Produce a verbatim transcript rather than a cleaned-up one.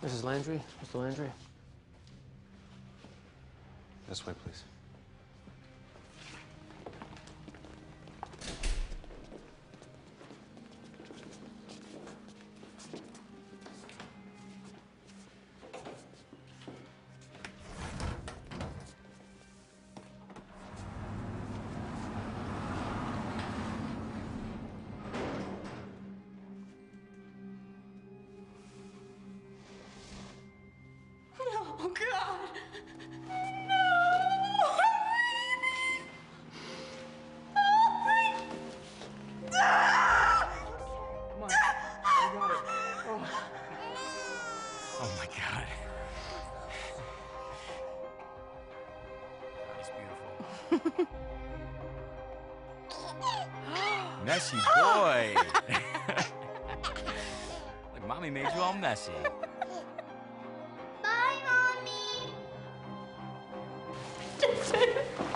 Missus Landry, Mister Landry. This way, please. Oh, God. Come on. I got it. Oh. Oh, my God. God, he's beautiful. Messy boy. Like, Mommy made you all messy. Bye, Mommy.